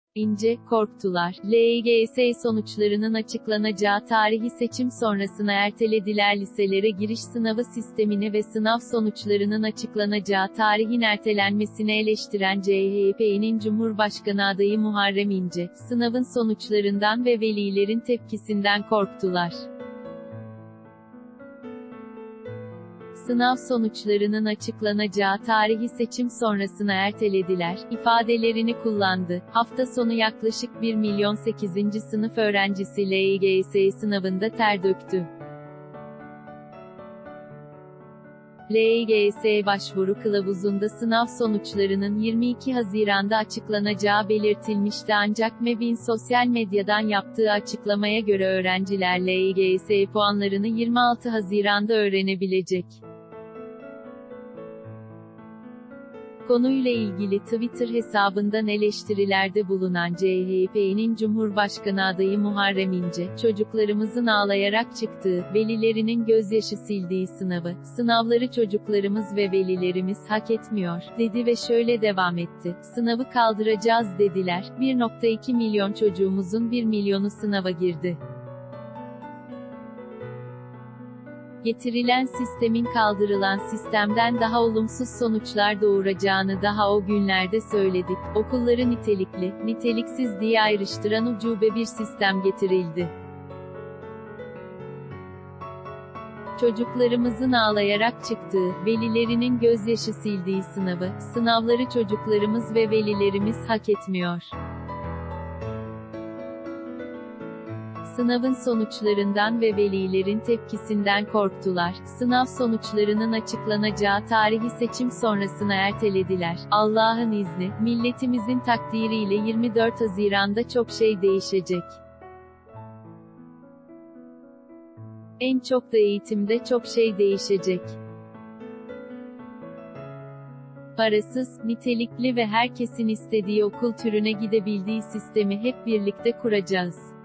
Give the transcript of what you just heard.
İnce, korktular. LGS sonuçlarının açıklanacağı tarihi seçim sonrasına ertelediler. Liselere giriş sınavı sistemini ve sınav sonuçlarının açıklanacağı tarihin ertelenmesini eleştiren CHP'nin Cumhurbaşkanı adayı Muharrem İnce, sınavın sonuçlarından ve velilerin tepkisinden korktular. Sınav sonuçlarının açıklanacağı tarihi seçim sonrasına ertelediler, ifadelerini kullandı. Hafta sonu yaklaşık 1 milyon 8. sınıf öğrencisi LGS sınavında ter döktü. LGS başvuru kılavuzunda sınav sonuçlarının 22 Haziran'da açıklanacağı belirtilmişti ancak MEB'in sosyal medyadan yaptığı açıklamaya göre öğrenciler LGS puanlarını 26 Haziran'da öğrenebilecek. Konuyla ilgili Twitter hesabından eleştirilerde bulunan CHP'nin Cumhurbaşkanı adayı Muharrem İnce, çocuklarımızın ağlayarak çıktığı, velilerinin gözyaşı sildiği sınavları çocuklarımız ve velilerimiz hak etmiyor, dedi ve şöyle devam etti. Sınavı kaldıracağız dediler, 1,2 milyon çocuğumuzun 1 milyonu sınava girdi. Getirilen sistemin kaldırılan sistemden daha olumsuz sonuçlar doğuracağını daha o günlerde söyledik. Okulları nitelikli, niteliksiz diye ayrıştıran ucube bir sistem getirildi. Çocuklarımızın ağlayarak çıktığı, velilerinin gözyaşı sildiği sınavları çocuklarımız ve velilerimiz hak etmiyor. Sınavın sonuçlarından ve velilerin tepkisinden korktular. Sınav sonuçlarının açıklanacağı tarihi seçim sonrasına ertelediler. Allah'ın izni, milletimizin takdiriyle 24 Haziran'da çok şey değişecek. En çok da eğitimde çok şey değişecek. Parasız, nitelikli ve herkesin istediği okul türüne gidebildiği sistemi hep birlikte kuracağız.